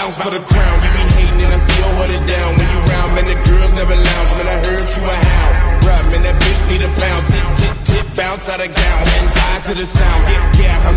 bounce for the crown. You be hating and I still hold it down. When you round, man, the girls never lounge. Man, I heard you a hound. Bruh, man, that bitch need a pound. Tip, tip, tip, bounce out of gown. And tied to the sound. Yeah, yeah,